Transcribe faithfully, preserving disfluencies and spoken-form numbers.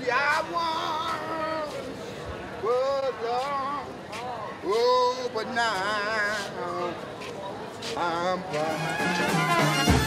See, I once was lost, oh, but now I'm blind.